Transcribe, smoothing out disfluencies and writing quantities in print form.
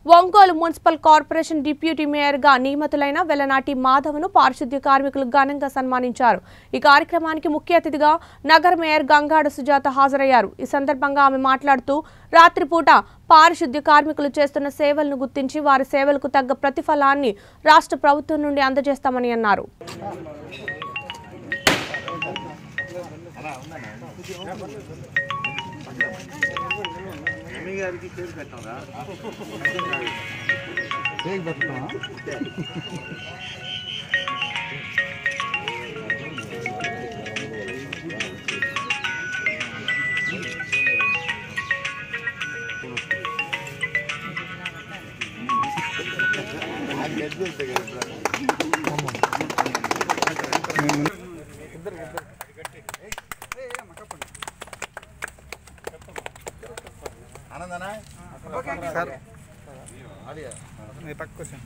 Ongole municipal corporation deputy మేయర్గా నియమితులైన వెలనాటి మాధవను పారిశుద్ధ్య కార్మికులు ఘనంగా సన్మానించారు. ఈ కార్యక్రమానికి ముఖ్య అతిథిగా నగర మేయర్ గంగాడ సుజాత హాజరయ్యారు. ఈ సందర్భంగా ఆమె మాట్లాడుతూ రాత్రిపూట పారిశుద్ధ్య కార్మికులు చేస్తున్న సేవలను గుర్తించి వారి సేవలకు తగ్గ ప్రతిఫలాన్ని రాష్ట్ర ప్రభుత్వం నుండి అందజేస్తామని అన్నారు. सर मैं पक्को से